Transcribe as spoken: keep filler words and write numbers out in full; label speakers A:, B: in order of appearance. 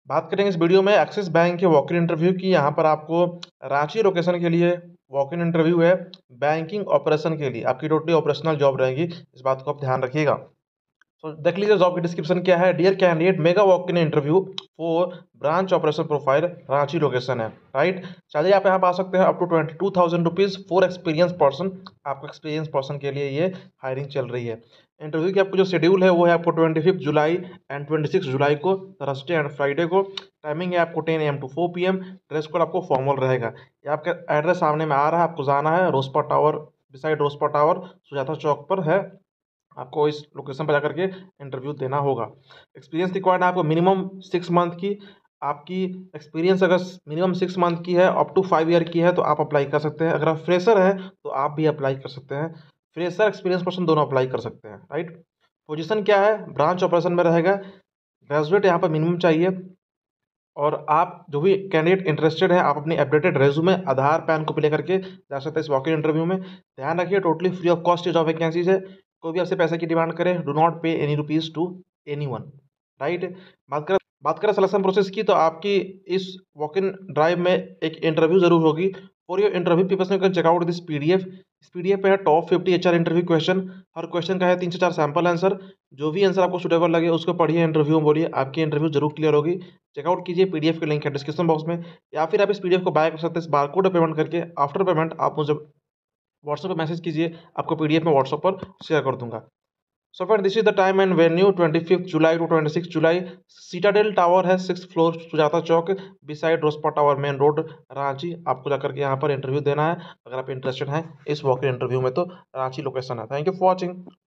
A: बात करेंगे इस वीडियो में एक्सिस बैंक के वॉक इन इंटरव्यू की। यहाँ पर आपको रांची लोकेशन के लिए वॉक इन इंटरव्यू है। बैंकिंग ऑपरेशन के लिए आपकी टोटली ऑपरेशनल जॉब रहेगी, इस बात को आप ध्यान रखिएगा। तो देख लीजिए जॉब की डिस्क्रिप्शन क्या है। Dear candidate, mega walk in interview for branch operation profile, Ranchi location है, राइट। चलिए आप यहाँ पर आ सकते हैं। Up to twenty two thousand rupees for experience person, आपको एक्सपीरियंस पर्सन के लिए ये हायरिंग चल रही है। इंटरव्यू की आपको जो शेड्यूल है वो है आपको twenty fifth July and twenty six July को, थर्सडे एंड फ्राइडे को। टाइमिंग है आपको ten A M to four P M. Dress code आपको फॉर्मल रहेगा। ये आपका एड्रेस सामने में आ रहा है, आपको जाना है Rospa tower, beside Rospa tower Sujata Chowk पर है। आपको इस लोकेशन पर जाकर के इंटरव्यू देना होगा। एक्सपीरियंस रिक्वायर्ड है आपको मिनिमम सिक्स मंथ की। आपकी एक्सपीरियंस अगर मिनिमम सिक्स मंथ की है, अप टू फाइव ईयर की है, तो आप अप्लाई कर सकते हैं। अगर आप फ्रेशर हैं तो आप भी अप्लाई कर सकते हैं। फ्रेशर एक्सपीरियंस पर्सन दोनों अप्लाई कर सकते हैं, राइट। पोजीशन क्या है, ब्रांच ऑपरेशन में रहेगा। ग्रेजुएट यहाँ पर मिनिमम चाहिए। और आप जो भी कैंडिडेट इंटरेस्टेड है, आप अपनी अपडेटेड रेज्यूमे, आधार, पैन को लेकर के जा सकते हैं इस वॉक इन इंटरव्यू में। ध्यान रखिए totally free of cost job vacancies है। कोई भी आपसे पैसे की डिमांड करे, do not pay any rupees to any one, right. बात करें बात करें सिलेक्शन प्रोसेस की, तो आपकी इस वॉक इन ड्राइव में एक इंटरव्यू जरूर होगी। For your interview peoples you can check out this P D F. इस पी डी एफ पे है top fifty H R interview question. हर क्वेश्चन का है तीन से चार सैम्पल आंसर। जो भी आंसर आपको सुटेबल लगे उसको पढ़िए, इंटरव्यू में बोलिए, आपकी इंटरव्यू जरूर क्लियर होगी। चेकआउट कीजिए, पीडीएफ के लिंक है डिस्क्रिप्शन बॉक्स में, या फिर आप इस पीडीएफ को बाय कर सकते हैं इस बारकोड पेमेंट करके। आफ्टर पेमेंट आप मुझे व्हाट्सएप पे मैसेज कीजिए, आपको पीडीएफ में व्हाट्सएप पर शेयर कर दूंगा। So friend, this is the time and venue, twenty fifth July to twenty six July. Citadel tower है, six floor, Sujata Chowk, beside Rospa tower, main road, Ranchi. आपको जाकर के यहाँ पर इंटरव्यू देना है। अगर आप इंटरेस्टेड हैं इस वॉक इन इंटरव्यू में तो रांची लोकेशन है। Thank you for watching.